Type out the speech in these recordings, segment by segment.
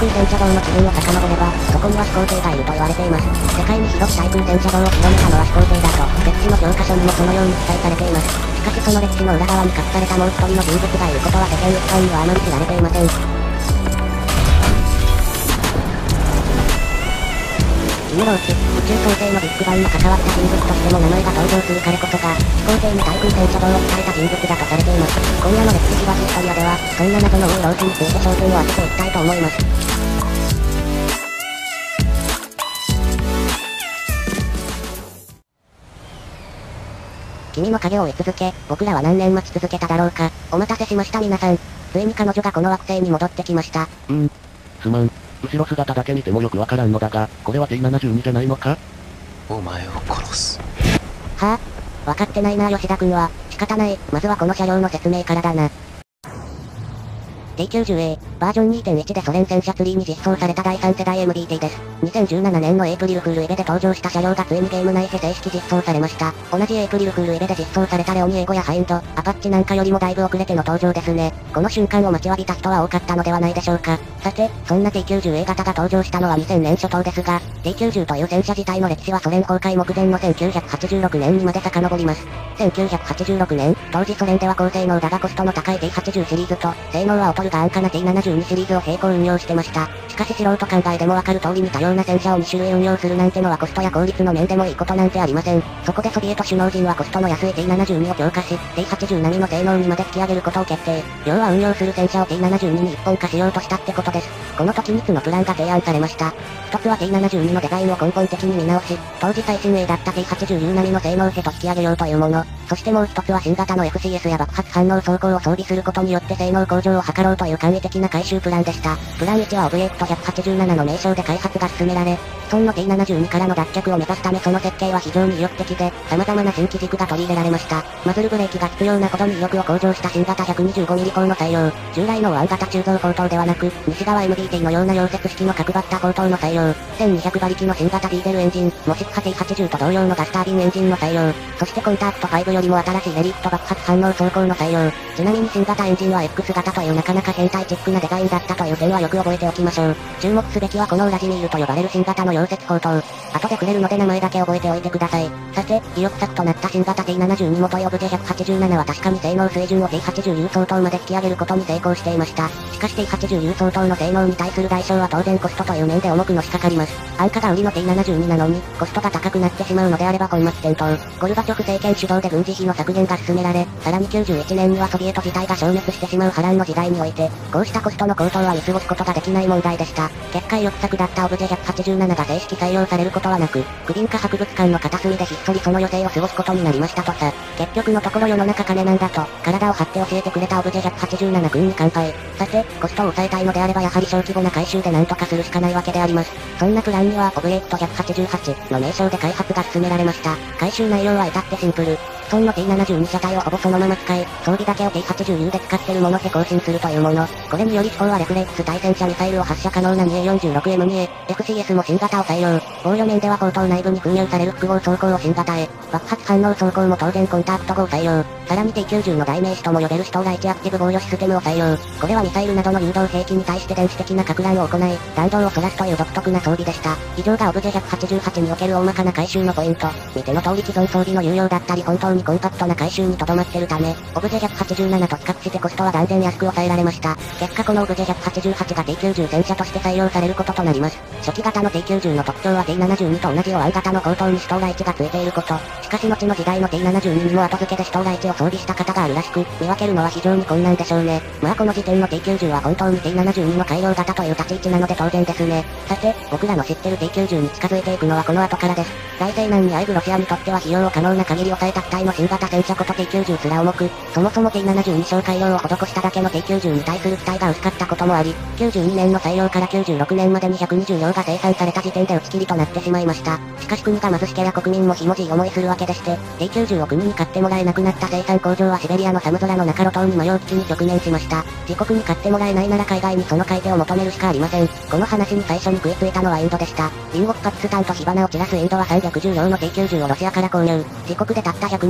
空戦車道の起源を遡れば、そこには飛行艇がいると言われています。世界に広く対空戦車道を広めたのは飛行艇だと、歴史の教科書にもそのように記載されています。しかしその歴史の裏側に隠されたもう一人の人物がいることは世間一般にはあまり知られていません。キム・ローチ、宇宙創生のビッグバンに関わった人物としても名前が登場する彼こそが、飛行艇に対空戦車道を伝えた人物だとされています。今夜の歴史東ヒストリアでは、そんな謎のウーローチについて焦点を当てていきたいと思います。君の影を追い続け、僕らは何年待ち続けただろうか。お待たせしました皆さん。ついに彼女がこの惑星に戻ってきました。 すまん。後ろ姿だけ見てもよくわからんのだが、これは T72 じゃないのか？ お前を殺す。 はぁ、わかってないな吉田君は。仕方ない。まずはこの車両の説明からだな。T90A、バージョン 2.1 でソ連戦車3に実装された第3世代 MDT です。2017年のエイプリルフールイベで登場した車両がついにゲーム内で正式実装されました。同じエイプリルフールイベで実装されたレオニエゴやハインド、アパッチなんかよりもだいぶ遅れての登場ですね。この瞬間を待ちわびた人は多かったのではないでしょうか。さて、そんな T90A 型が登場したのは2000年初頭ですが、T90 という戦車自体の歴史はソ連崩壊目前の1986年にまで遡ります。1986年、当時ソ連では高性能だがコストの高い T80 シリーズと、性能は劣るが安価な T72 シリーズを並行運用してました。しかし素人考えでもわかる通りに多様な戦車を2種類運用するなんてのはコストや効率の面でもいいことなんてありません。そこでソビエト首脳陣はコストの安い T72 を強化し、T80 並みの性能にまで引き上げることを決定。要は運用する戦車を T72 に一本化しようとしたってことです。この時3つのプランが提案されました。一つは T72 のデザインを根本的に見直し、当時最新鋭だった T80U 並みの性能へと引き上げようというもの。そしてもう一つは新型の FCS や爆発反応装甲を装備することによって性能向上を図ろうという簡易的な改修プランでした。プラン1はオブジェクト187の名称で開発が進められ、既存の T72 からの脱却を目指すためその設計は非常に意欲的で、様々な新機軸が取り入れられました。マズルブレーキが必要なほどに威力を向上した新型 125mm 砲の採用、従来の湾型鋳造砲塔ではなく、西側 MDT のような溶接式の角張った砲塔の採用、1200馬力の新型ディーゼルエンジン、もしくは T80 と同様のガスタービンエンジンの採用、そしてコンタクト5よりも新しいレリーフと爆発反応装甲の採用、ちなみに新型エンジンは X 型というなかなか変態チックなデザインだったという点はよく覚えておきましょう。注目すべきはこのウラジミールと呼ばれる新型の溶接砲塔。後で触れるので名前だけ覚えておいてください。さて、意欲作となった新型 T72 元いオブジェ187は確かに性能水準を T80U 相当まで引き上げることに成功していました。しかし T80U 相当の性能に対する代償は当然コストという面で重くのしかかります。安価が売りの T72 なのに、コストが高くなってしまうのであれば本末転倒。ゴルバチョフ政権主導で軍事費の削減が進められ、さらに91年にはソビエト自体が消滅してしまう波乱の時代において、こうしたコストの高騰は見過ごすことができない問題でした。結果意欲作だったオブジェ187が正式採用されることはなく、クビンカ博物館の片隅でひっそりその余生を過ごすことになりましたとさ。結局のところ世の中金なんだと、体を張って教えてくれたオブジェ187君に乾杯。さて、コストを抑えたいのであればやはり小規模な改修で何とかするしかないわけであります。そんなプランにはオブジェクト188の名称で開発が進められました。改修内容は至ってシンプル。既存の T72 車体をほぼそのまま使い、装備だけを T80U で使ってるものへ更新するというもの。これにより地方はレフレックス対戦車ミサイルを発射可能な 2A46M2A、FCS も新型を採用。防御面では砲塔内部に封入される複合装甲を新型へ。爆発反応装甲も当然コンタクト5を採用。さらに T90 の代名詞とも呼べるシュトーラ1アクティブ防御システムを採用。これはミサイルなどの誘導兵器に対して電子的な撹乱を行い、弾道をそらすという独特な装備でした。以上がオブジェ188における大まかな改修のポイント。見ての通り既存装備の有用だったり本当にコンパクトな改修にとどまってるため、オブジェ187と比較してコストは断然安く抑えられました。結果このオブジェ188が T90 戦車として採用されることとなります。初期型の T90 の特徴は T72 と同じ湾型の後頭にシュトーラ1が付いていること。しかし後の時代の T72 にも後付けでシュトーラ1を装備した型があるらしく、見分けるのは非常に困難でしょうね。まあこの時点の T90 は本当に T72 の改良型という立ち位置なので当然ですね。さて、僕らの知ってる T90 に近づいていくのはこの後からです。財政難にあえぐロシアにとっては費用を可能な限り抑えた機体の新型戦車こと T90 すら重く、そもそも T72 小改良を施しただけの T90 に対する期待が薄かったこともあり、92年の採用から96年までに120両が生産された時点で打ち切りとなってしまいました。しかし国が貧しけりゃ国民もひもじい思いするわけでして、T90 を国に買ってもらえなくなった生産工場はシベリアの寒空の中路頭に迷う危機に直面しました。自国に買ってもらえないなら海外にその買い手を求めるしかありません。この話に最初に食いついたのはインドでした。隣国パキスタンと火花を散らすインドは310両の T90 をロシアから購入。自国でたった120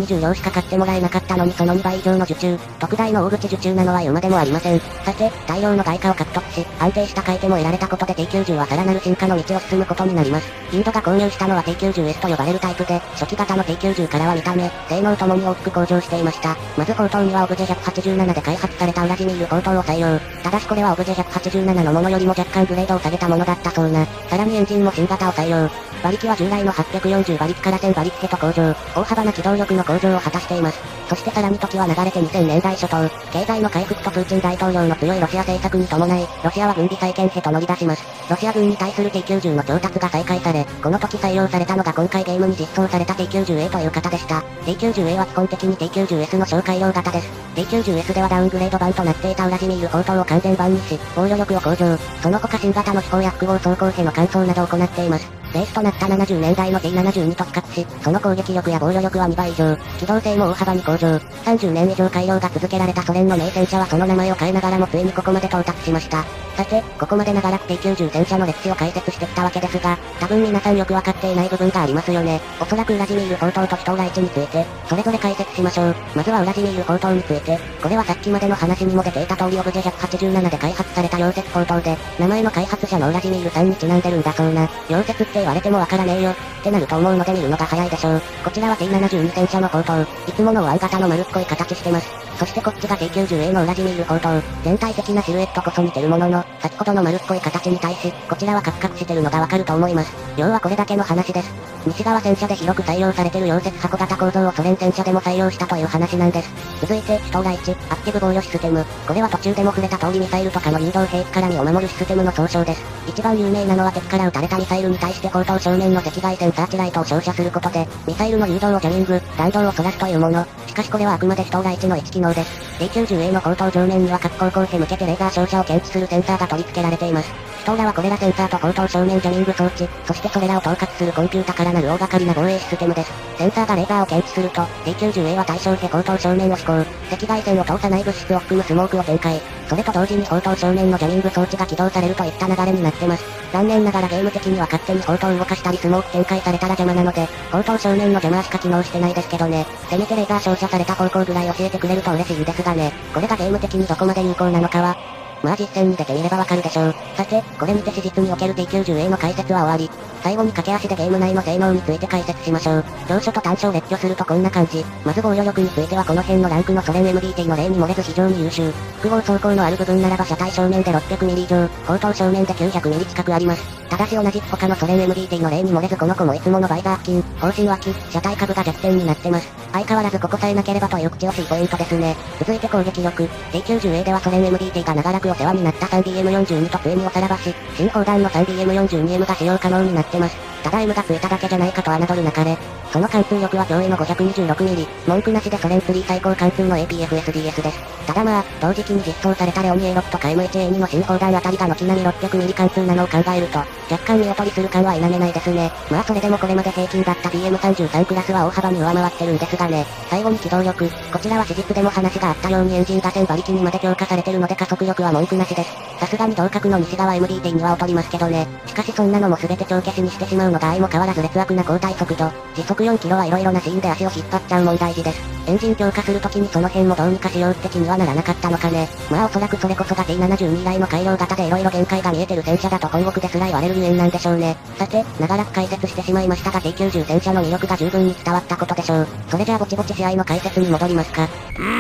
に10両しか買ってもらえなかったのにその2倍以上の受注。特大の大口受注なのは言うまでもありません。さて、大量の外貨を獲得し、安定した買い手も得られたことで T90 はさらなる進化の道を進むことになります。インドが購入したのは T90S と呼ばれるタイプで、初期型の T90 からは見た目、性能ともに大きく向上していました。まず砲塔にはオブジェ187で開発されたウラジミール砲塔を採用。ただしこれはオブジェ187のものよりも若干グレードを下げたものだったそうな。さらにエンジンも新型を採用。馬力は従来の840馬力から1000馬力へと向上。大幅な機動力の向上を果たしています。そしてさらに時は流れて2000年代初頭、経済の回復とプーチン大統領の強いロシア政策に伴い、ロシアは軍備再建へと乗り出します。ロシア軍に対する T90 の調達が再開され、この時採用されたのが今回ゲームに実装された T90A という型でした。T90A は基本的に T90S の小改良型です。T90S ではダウングレード版となっていたウラジミール砲塔を完全版にし、防御力を向上。その他新型の飛行や複合装甲兵の換装などを行っています。ベースとなった70年代の T72 と比較し、その攻撃力や防御力は2倍以上、機動性も大幅に向上。30年以上改良が続けられたソ連の名戦車はその名前を変えながらもついにここまで到達しました。さて、ここまで長らく T90 戦車の歴史を解説してきたわけですが、多分皆さんよくわかっていない部分がありますよね。おそらくウラジミール砲塔と人ライチについて、それぞれ解説しましょう。まずはウラジミール砲塔について、これはさっきまでの話にも出ていた通りオブジェ187で開発された溶接砲塔で、名前の開発者のウラジミールさんにちなんでるんだそうな。溶接って言われてもわからねえよ、ってなると思うので見るのが早いでしょう。こちらは T72 戦車の砲塔。いつもの湾型の丸っこい形してます。そしてこっちが T90A のウラジミール砲塔。全体的なシルエットこそ似てるものの、先ほどの丸っこい形に対し、こちらはカクカクしてるのがわかると思います。要はこれだけの話です。西側戦車で広く採用されてる溶接箱型構造をソ連戦車でも採用したという話なんです。続いて、シュトーラ1、アクティブ防御システム。これは途中でも触れた通りミサイルとかの誘導兵器から身を守るシステムの総称です。一番有名なのは敵から撃たれたミサイルに対して砲塔正面の赤外線サーチライトを照射することで、ミサイルの誘導をジャミング、弾道をそらすというもの。しかしこれはあくまでシュトーラ1の1機能です。T90A の砲塔上面には各方向へ向けてレーザー照射を検知するセンサーが取り付けられています。シュトーラはこれらセンサーと砲塔正面ジャミング装置、そしてそれらを統括するコンピュータからなる大掛かりな防衛システムです。センサーがレーザーを検知すると、T90A は対象へ砲塔正面を飛行、赤外線を通さない物質を含むスモークを展開。それと同時に砲塔正面のジャミング装置が起動されるといった流れになってます。残念ながらゲーム的には勝手に砲塔を動かしたりスモーク展開されたら邪魔なので、砲塔正面の邪魔しか機能してないですけどね。せめてレーザー照射された方向ぐらい教えてくれると嬉しいですがね。これがゲーム的にどこまで有効なのかは、まあ実践に出てみればわかるでしょう。さて、これにて史実における T90A の解説は終わり。最後に駆け足でゲーム内の性能について解説しましょう。長所と短所を列挙するとこんな感じ。まず防御力についてはこの辺のランクのソ連 MBT の例に漏れず非常に優秀。複合走行のある部分ならば車体正面で600ミリ以上、砲塔正面で900ミリ近くあります。ただし同じく他のソ連 MBT の例に漏れずこの子もいつものバイザー付近、方針脇、車体下部が弱点になってます。相変わらずここさえなければという口惜しいポイントですね。続いて攻撃力。T90A ではソ連 MBT が長らくお世話になった 3DM42 とついにおさらばし、新砲弾の 3DM42M が使用可能になってます。ただ M がついただけじゃないかと侮るなかれ。その貫通力は驚異の 526mm、文句なしでソ連3最高貫通の APFSDS です。ただまあ、同時期に実装されたレオニ A6 とか M1A2 の新砲弾あたりが軒並み 600mm 貫通なのを考えると、若干見劣りする感は否めないですね。まあそれでもこれまで平均だった BM33 クラスは大幅に上回ってるんですがね。最後に機動力。こちらは史実でも話があったようにエンジンが1000馬力にまで強化されてるので加速力は文句なしです。さすがに同格の西側 MDT には劣りますけどね。しかしそんなのも全て帳消しにしてしまうのが相も変わらず劣悪な交代速度。時速4キロは色々なシーンで足を引っ張っちゃう問題児です。エンジン強化するときにその辺もどうにかしようって気にはならなかったのかね。まあおそらくそれこそが T72 以来の改良型で色々限界が見えてる戦車だと本国ですら言われるゆえんなんでしょうね。さて、長らく解説してしまいましたが T90 戦車の魅力が十分に伝わったことでしょう。それじゃあぼちぼち試合の解説に戻りますか。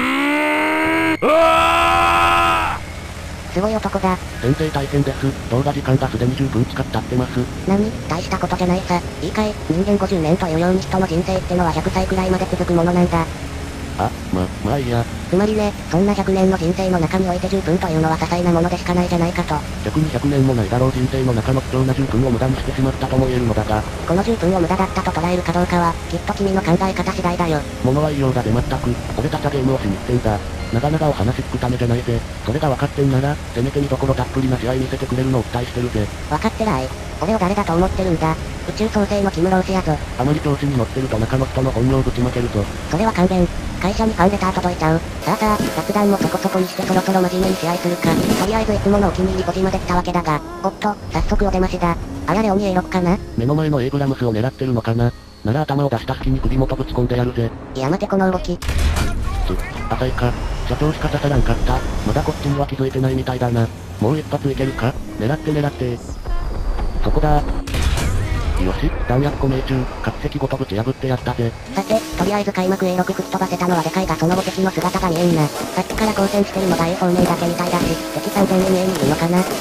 すごい男だ。 先生大変です。動画時間がすでに10分近く経ってます。 何？大したことじゃないさ。いいかい？人間50年というように人の人生ってのは100歳くらいまで続くものなんだ。 まあいいや。 つまりね、そんな100年の人生の中において10分というのは些細なものでしかないじゃないかと。 逆に100年もないだろう人生の中の貴重な10分を無駄にしてしまったとも言えるのだが。 この10分を無駄だったと捉えるかどうかは、きっと君の考え方次第だよ。 物は言いようだぜ全く。俺たちはゲームをしに来てんだ。長々お話聞くためじゃないぜ。それが分かってんなら、せめて見どころたっぷりな試合見せてくれるのを期待してるぜ。 分かってらい。俺を誰だと思ってるんだ。宇宙創生のキム・ローシやぞ。 あまり調子に乗ってると中の人の本領ぶちまけるぞ。 それは勘弁。会社にファンレター届いちゃう。さあ、雑談もそこそこにしてそろそろ真面目に試合するか。とりあえずいつものお気に入り5時まで来たわけだが、おっと、早速お出ましだ。あらレオニ A6 かな？ 目の前のエイブラムスを狙ってるのかな？ なら頭を出した隙に首元ぶち込んでやるぜ。 いや待てこの動き。 浅いか。社長しか刺さらんかった。まだこっちには気づいてないみたいだな。もう一発いけるか？狙って。そこだ。よし、弾薬庫命中、各石ごとぶち破ってやったぜ。 さて、とりあえず開幕 A6 吹き飛ばせたのはでかいがその後敵の姿が見えんな。さっきから交戦してるのが A 方面だけみたいだし、敵3000円 A にいるのかな。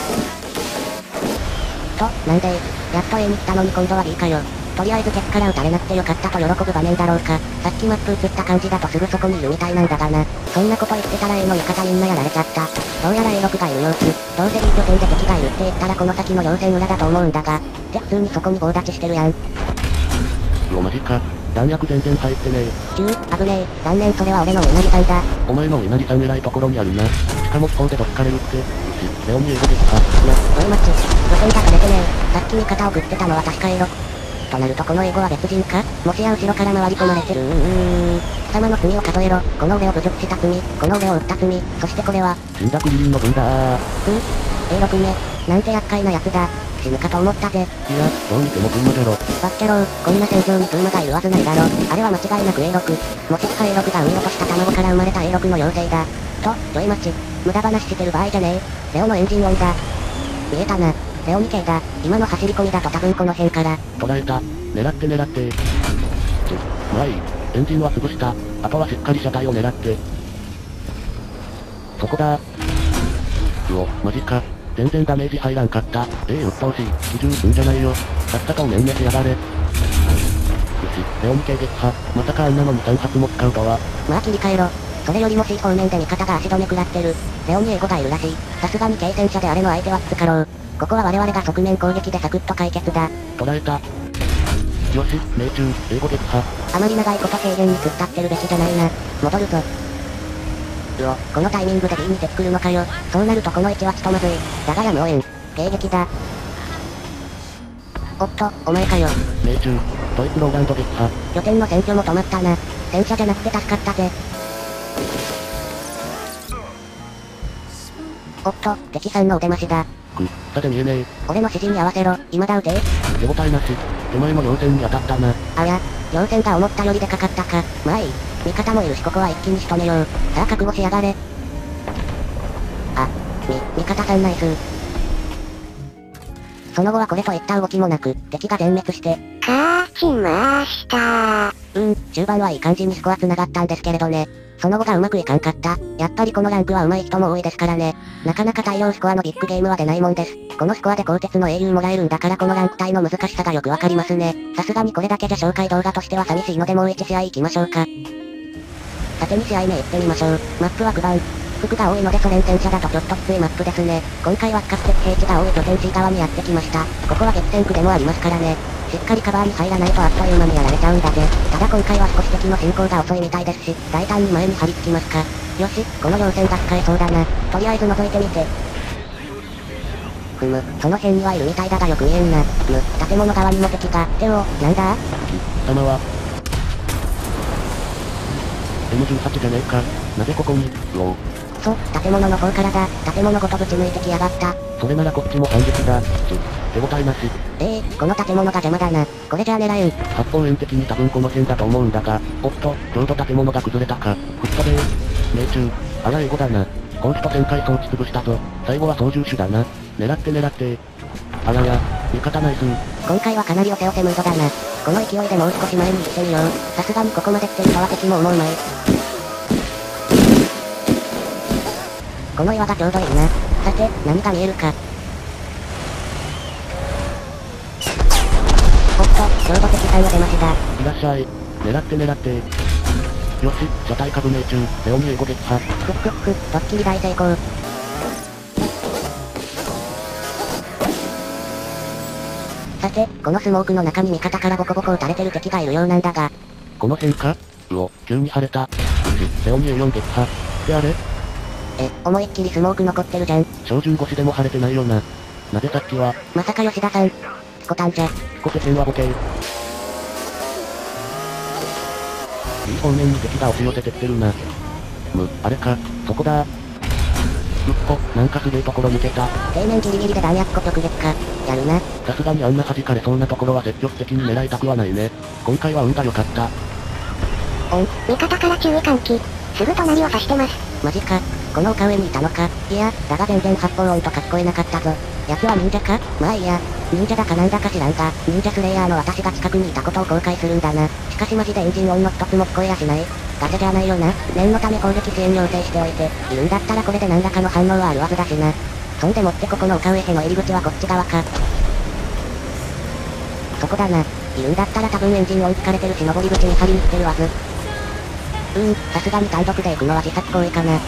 なんでやっと A に来たのに今度は B かよ。とりあえず敵から撃たれなくてよかったと喜ぶ場面だろうか。さっきマップ映った感じだとすぐそこにいるみたいなんだがな。そんなこと言ってたら A の味方みんなやられちゃった。どうやら A6 がいる様子。どうせ B 拠点で敵がいるって言ったらこの先の稜線裏だと思うんだが。って普通にそこに棒立ちしてるやん。 マジか。弾薬全然入ってねえ。 危ねえ。残念それは俺のお稲荷さんだ。 お前のお稲荷さん偉いところにあるな。しかも気泡でどつかれるって。レオに英語できた。 おいマッチ。路線が垂れてねえ。さっき味方を食ってたのは確かA6。となるとこの英語は別人か？もしや後ろから回り込まれてる貴様の罪を数えろ。この俺を侮辱した罪、この俺を撃った罪、そしてこれは死んだクリリンの分だ A6 め。なんて厄介なやつだ。死ぬかと思ったぜ。 いや、どう見てもプーマじゃろ。 バッケロー、こんな戦場にプーマがいるはずないだろ。あれは間違いなく A6。もしか A6 が産み落とした卵から生まれた A6 の妖精だ。ジョイマッチ。無駄話してる場合じゃねえ。レオのエンジン音だ。見えたな。レオ2系だ。今の走り込みだと多分この辺から。 捉えた。狙って。まあいい。エンジンは潰した。あとはしっかり車体を狙って。そこだ。マジか。全然ダメージ入らんかった。うっとうしい。機銃撃つんじゃないよ。さっさとお面々しやがれ。よし、レオ2系撃破。まさかあんなのに3発も使うとは。 まあ切り替えろ。それよりも C 方面で味方が足止め食らってる。レオに英語がいるらしい。さすがに軽戦車であれの相手はつかろう。ここは我々が側面攻撃でサクッと解決だ。 捉えた。よし、命中、英語撃破。 あまり長いこと平原に突っ立ってるべきじゃないな。戻るぞ。このタイミングで B に敵来るのかよ。そうなるとこの位置はちとまずい。だがやむをえん。迎撃だ。おっと、お前かよ。 命中、トイプローランド撃破。 拠点の占拠も止まったな。戦車じゃなくて助かったぜ。おっと、敵さんのお出ましだ。 さて見えねえ。 俺の指示に合わせろ。今だ撃て。 手応えなし。手前の稜線に当たったな。 あや、稜線が思ったよりでかかったか。まあいい。味方もいるしここは一気に仕留めよう。さあ覚悟しやがれ。味方さんナイス。その後はこれといった動きもなく、敵が全滅して。 勝ちました中盤はいい感じにスコア繋がったんですけれどね。その後がうまくいかんかった。やっぱりこのランクは上手い人も多いですからね。なかなか大量スコアのビッグゲームは出ないもんです。このスコアで鋼鉄の英雄もらえるんだからこのランク帯の難しさがよくわかりますね。さすがにこれだけじゃ紹介動画としては寂しいのでもう1試合行きましょうか。さて2試合目行ってみましょう。マップは9番。服が多いのでソ連戦車だとちょっときついマップですね。今回は比較的平地が多い拠点 C 側にやってきました。ここは激戦区でもありますからね。しっかりカバーに入らないとあっという間にやられちゃうんだぜ。ただ今回は少し敵の進行が遅いみたいですし、大胆に前に張り付きますか。よし、この稜線が使えそうだな。とりあえず覗いてみて。その辺にはいるみたいだがよく見えんな。建物側にも敵が。なんだ？ 貴様はM18 じゃねえか。なぜここに？ 建物の方からだ。建物ごとぶち抜いてきやがった。 それならこっちも反撃だ。手応えなし。 この建物が邪魔だな。これじゃあ狙えん。 八方遠的に多分この辺だと思うんだが、おっと、ちょうど建物が崩れたか。吹っ飛べ命中。あら英語だな。コンスト旋回装置潰したぞ。最後は操縦手だな。狙って。あらや、味方ナイス。 今回はかなりおせおせムードだな。この勢いでもう少し前に行ってみよう。さすがにここまで来てるとは敵も思うまい。この岩がちょうどいいな。さて、何が見えるか。おっと、ちょうど敵さんの出ましだ。 いらっしゃい。狙って。よし、車体株命中。レオに英語撃破。 ドッキリ大成功。さて、このスモークの中に味方からボコボコ撃たれてる敵がいるようなんだが。 この辺か？急に晴れた。よし、レオに A4 撃破。ってあれ？ 思いっきりスモーク残ってるじゃん。 照準越しでも晴れてないよな。なぜさっきは。 まさか吉田さん。コタンじゃ。 コテ線はボケー。いい方面に敵が押し寄せてきてるな。あれか、そこだ。 うっほ、なんかすげえところ抜けた。 底面ギリギリで弾薬庫直撃か。やるな。 さすがにあんな弾かれそうなところは積極的に狙いたくはないね。今回は運が良かった。 味方から注意喚起。すぐ隣を指してます。 マジか。この丘上にいたのか。いや、だが全然発砲音とか聞こえなかったぞ。奴は忍者か？まあいいや。忍者だかなんだか知らんが、忍者スレイヤーの私が近くにいたことを後悔するんだな。しかしマジでエンジン音の一つも聞こえやしない。ガチャじゃないよな。念のため攻撃支援要請しておいて、いるんだったらこれで何らかの反応はあるはずだしな。そんでもってここの丘上への入り口はこっち側か。そこだな。いるんだったら多分エンジン音疲れてるし登り口に張りに来てるはず。さすがに単独で行くのは自殺行為かな。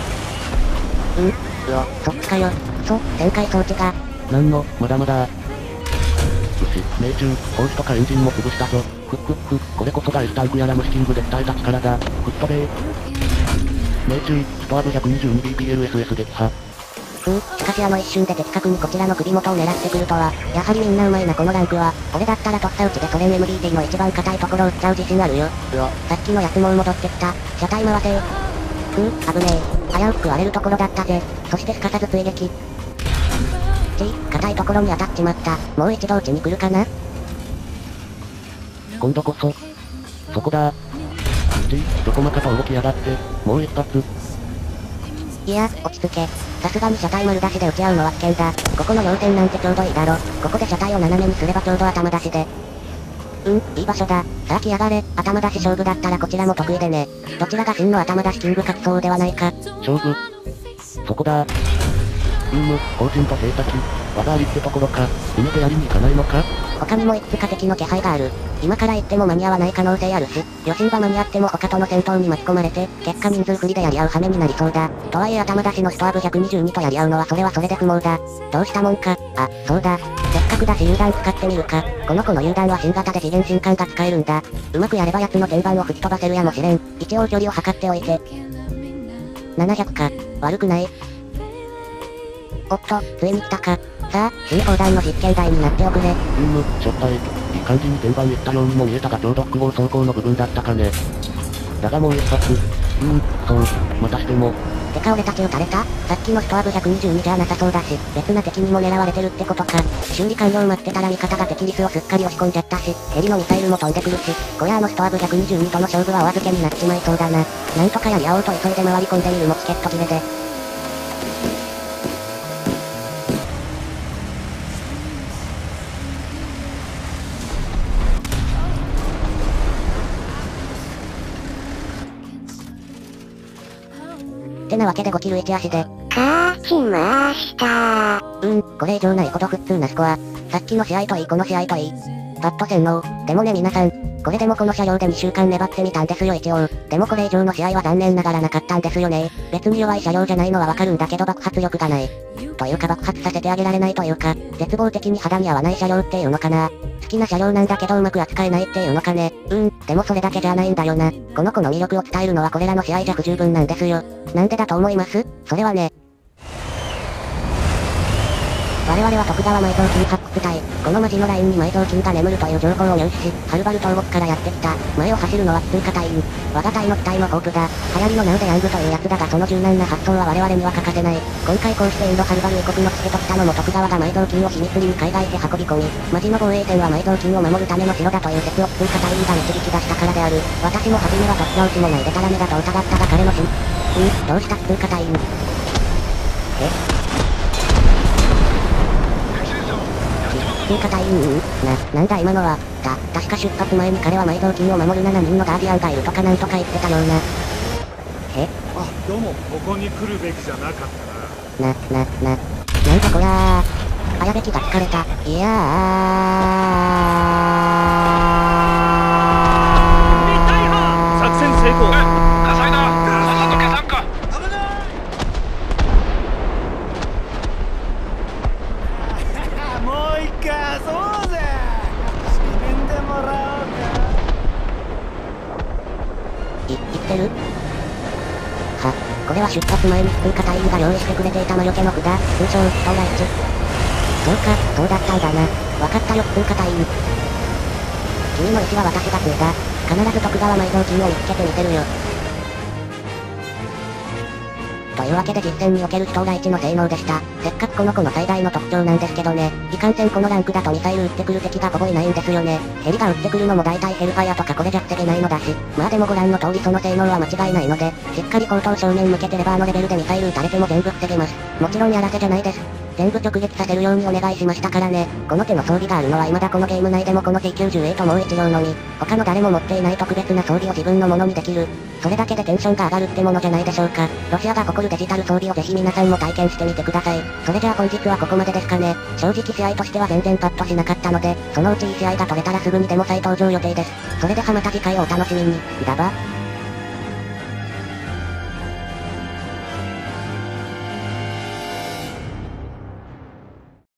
そっちかよ。旋回装置が。 なんの、まだまだ。命中、ホースとかエンジンも潰したぞ。これこそが S タンクやらムシキングで鍛えた力だ。吹っ飛べー。命中、ストアブ 122BPLSS 撃破。 しかしあの一瞬で的確にこちらの首元を狙ってくるとは、やはりみんな上手いなこのランクは。俺だったらとっさ打ちでソ連 MDT の一番硬いところを撃っちゃう自信あるよ。さっきのやつもう戻ってきた。車体回せー。危ねえ。危うく割れるところだったぜ。そしてすかさず追撃。硬いところに当たっちまった。もう一度撃ちに来るかな？ 今度こそ。そこだ。どこまかと動きやがって、もう一発。 いや、落ち着け。さすがに車体丸出しで撃ち合うのは危険だ。ここの要点なんてちょうどいいだろ。ここで車体を斜めにすればちょうど頭出しで。いい場所だ。さあ来やがれ。頭出し勝負だったらこちらも得意でね。どちらが真の頭出しキングか競うではないか。 勝負。そこだ。方針と兵滝。技ありってところか。夢でやりに行かないのか？ 他にもいくつか敵の気配がある。今から行っても間に合わない可能性あるし、余震が間に合っても他との戦闘に巻き込まれて、結果人数不利でやり合う羽目になりそうだ。とはいえ頭出しのストアブ122とやり合うのはそれはそれで不毛だ。どうしたもんか。そうだ。せっかくだし榴弾使ってみるか。この子の榴弾は新型で次元新艦が使えるんだ。うまくやれば奴の天板を吹き飛ばせるやもしれん。一応距離を測っておいて。700か。悪くない。おっと、ついに来たか。さあ、新砲弾の実験台になっておくれ。 しょっぱい。いい感じに天板いったようにも見えたがちょうど複合走行の部分だったかね。だがもう一発。そう、またしても。 てか俺たち撃たれた？さっきのストアブ122じゃなさそうだし、別な敵にも狙われてるってことか。修理完了待ってたら味方が敵リスをすっかり押し込んじゃったし、ヘリのミサイルも飛んでくるし、こりゃあのストアブ122との勝負はお預けになっちまいそうだな。なんとかやり合おうと急いで回り込んでみるもチケット切れで。ってなわけで5キル1足で。 勝ちましたこれ以上ないほど普通なスコア。さっきの試合といいこの試合といい。パッと洗脳。でもね皆さん、これでもこの車両で2週間粘ってみたんですよ一応。でもこれ以上の試合は残念ながらなかったんですよね。別に弱い車両じゃないのはわかるんだけど爆発力がない。というか爆発させてあげられないというか、絶望的に肌に合わない車両っていうのかな。好きな車両なんだけどうまく扱えないっていうのかね。でもそれだけじゃないんだよな。この子の魅力を伝えるのはこれらの試合じゃ不十分なんですよ。なんでだと思います？それはね。我々は徳川埋蔵金発掘隊。このマジのラインに埋蔵金が眠るという情報を入手し、はるばる東国からやってきた。前を走るのは通過隊員。我が隊の機体のホープだ。流行りのナウでヤングというやつだがその柔軟な発想は我々には欠かせない。今回こうしてインドはるばる異国の地へと来たのも徳川が埋蔵金を秘密裏に海外へ運び込み、マジの防衛線は埋蔵金を守るための城だという説を通過隊員が導き出したからである。私も初めは突拍子もないデタラメだと疑ったが彼のどうした通過隊員。通過隊員なんだ今のは。確か出発前に彼は埋蔵金を守る7人のガーディアンがいるとかなんとか言ってたような。 どうも、ここに来るべきじゃなかったな。 なんだこりゃー。あやべきが疲れた。いやー。 作戦成功。 火災だ。さっさと消さんか。 もう一回そうぜ。死んでもらおうか。 言ってる？これは出発前に通過隊員が用意してくれていた魔除けの札、通称、ストーライチ。そうか、そうだったんだな。わかったよ、通過隊員。君の意思は私が継いだ。必ず徳川埋蔵金を見つけてみせるよ。とというわけで実戦における人が1の性能でした。せっかくこの子の最大の特徴なんですけどね。いかんせんこのランクだとミサイル撃ってくる敵がほぼいないんですよね。ヘリが撃ってくるのも大体ヘルファイアとかこれじゃ防げないのだし。まあでもご覧の通りその性能は間違いないので、しっかり砲塔正面向けてレバーのレベルでミサイル撃たれても全部防げます。もちろんやらせじゃないです。全部直撃させるようにお願いしましたからね。この手の装備があるのは未だこのゲーム内でもこの C90A ともう一両のみ。他の誰も持っていない特別な装備を自分のものにできる。それだけでテンションが上がるってものじゃないでしょうか。ロシアが誇るデジタル装備をぜひ皆さんも体験してみてください。それじゃあ本日はここまでですかね。正直試合としては全然パッとしなかったので、そのうちいい試合が取れたらすぐにでも再登場予定です。それではまた次回をお楽しみに。だば。